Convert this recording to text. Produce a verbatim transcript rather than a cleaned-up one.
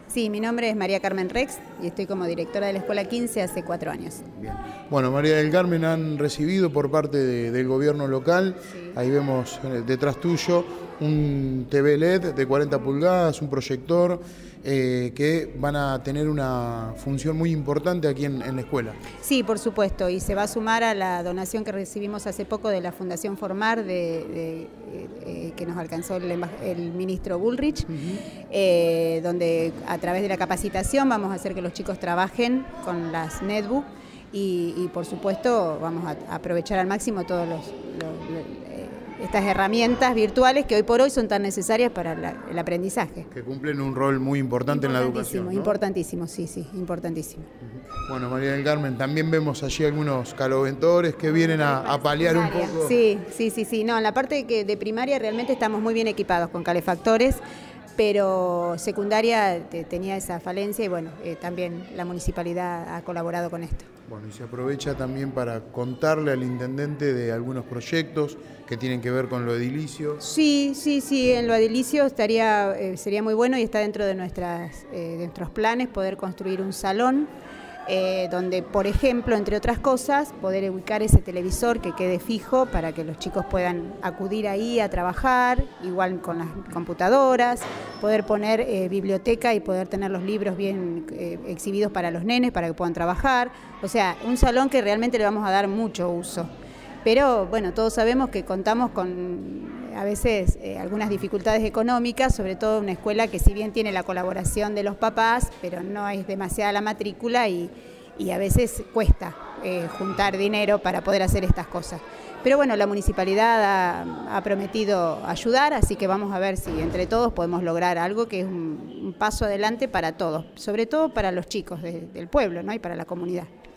Sí, mi nombre es María Carmen Rex y estoy como directora de la Escuela quince hace cuatro años. Bien. Bueno, María del Carmen, han recibido por parte de, del gobierno local, sí. Ahí vemos detrás tuyo, un T V L E D de cuarenta pulgadas, un proyector, eh, que van a tener una función muy importante aquí en, en la escuela. Sí, por supuesto, y se va a sumar a la donación que recibimos hace poco de la Fundación Formar, de, de, eh, que nos alcanzó el, el ministro Bullrich, uh-huh. eh, donde a través de la capacitación vamos a hacer que los chicos trabajen con las netbook y, y por supuesto vamos a aprovechar al máximo todos los, los, los eh, estas herramientas virtuales que hoy por hoy son tan necesarias para la, el aprendizaje. Que cumplen un rol muy importante en la educación, ¿no? Importantísimo, sí, sí, importantísimo. Bueno, María del Carmen, también vemos allí algunos caloventores que vienen a, a paliar un poco. Sí, sí, sí, sí. No, en la parte de, que, de primaria realmente estamos muy bien equipados con calefactores, pero secundaria te, tenía esa falencia y bueno, eh, también la municipalidad ha colaborado con esto. Bueno, y se aprovecha también para contarle al intendente de algunos proyectos que tienen que ver con lo edilicio. Sí, sí, sí, en lo edilicio estaría, eh, sería muy bueno y está dentro de, nuestras, eh, de nuestros planes poder construir un salón eh, donde, por ejemplo, entre otras cosas, poder ubicar ese televisor que quede fijo para que los chicos puedan acudir ahí a trabajar, igual con las computadoras, poder poner eh, biblioteca y poder tener los libros bien eh, exhibidos para los nenes, para que puedan trabajar. O sea, un salón que realmente le vamos a dar mucho uso. Pero bueno, todos sabemos que contamos con a veces eh, algunas dificultades económicas, sobre todo una escuela que si bien tiene la colaboración de los papás, pero no es demasiada la matrícula y, y a veces cuesta eh, juntar dinero para poder hacer estas cosas. Pero bueno, la municipalidad ha, ha prometido ayudar, así que vamos a ver si entre todos podemos lograr algo que es un, un paso adelante para todos, sobre todo para los chicos de, del pueblo, ¿no? Y para la comunidad.